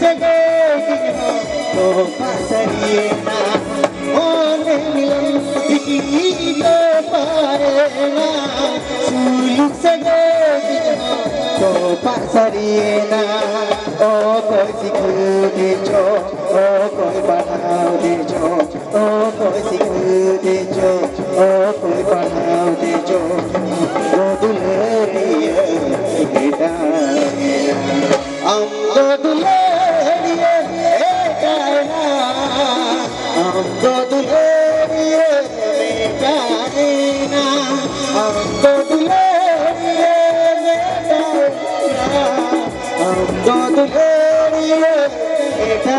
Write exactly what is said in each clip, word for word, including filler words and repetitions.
सके तो पासरिए ना मोने मिलन की तो पाए ना सुलू सके तो पासरिए ना ओ कोई सिखू दे जो ओ कोई बढ़ाओ दे जो ओ कोई सिखू दे जो ओ कोई बढ़ाओ दे जो वो दुल्हनिया बेटा हम दो दुल्हनिया बेटा हम दो दुल्हनिया बेटा हम दो दुल्हनिया बेटा हम दो दुल्हनिया बेटा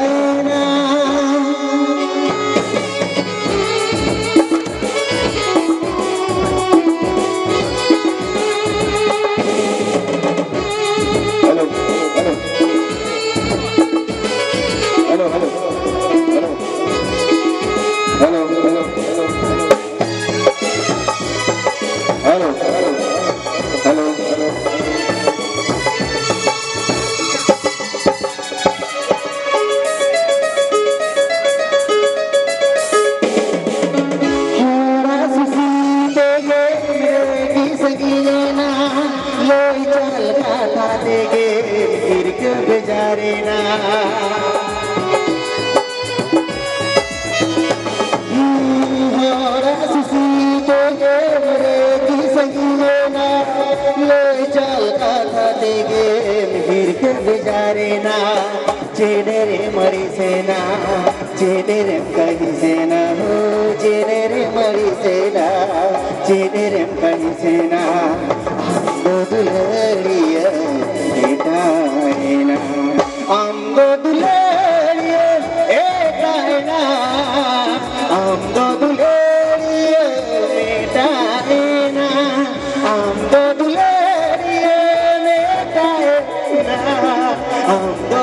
चेनेरे मरी सेना चेनेरे कहीं सेना हो चेनेरे मरी सेना चेनेरे कहीं सेना दो दुल्हनिया बेटा है ना हम दो दुल्हनिया बेटा है ना हम दो दुल्हनिया बेटा है ना हम दो दुल्हनिया बेटा है ना हम दो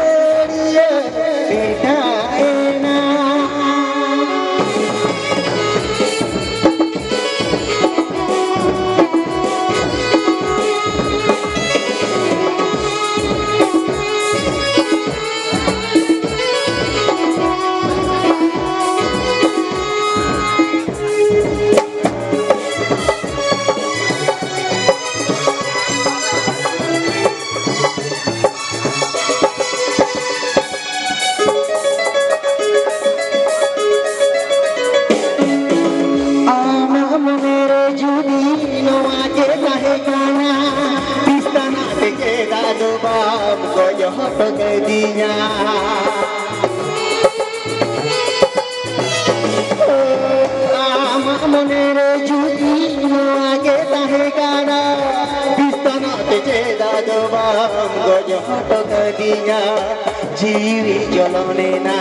जीवी जलने ना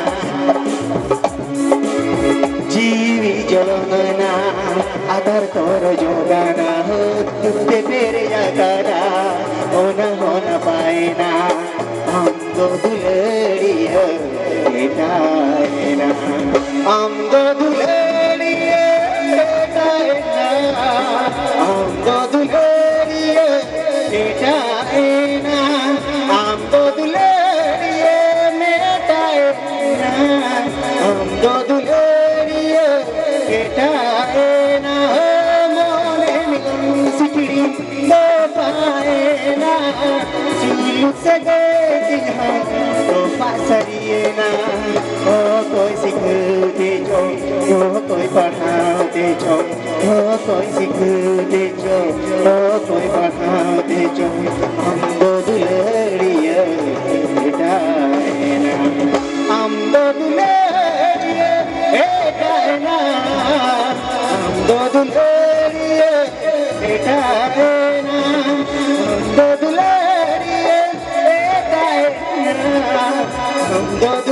जीवी जलने ना आदर तोर जोगाना हो तुझे तेरे जाना होना होना पाए ना हम दो दुल्हनिया बेटा है ना हम दो दुल्हनिया बेटा है ना हम दो दुल्हनिया बेटा है ना हम दो दुल्हनिया बेटा है ना हम दो दुल्हनिया बेटा है ना मोने मिलन सिकड़ी दो पाए ना सुलू सके तो पासरिए ना ओ कोई सिखू दे जो ओ कोई पढ़ाओ दे जो ओ कोई सिखू दे जो ओ कोई पढ़ाओ दे जो हम दो दुल्हनिया बेटा है ना हम दो दुल्हनिया बेटा है ना हम दो दुल्हनिया बेटा है ना हम दो दुल्हनिया बेटा है ना हम दो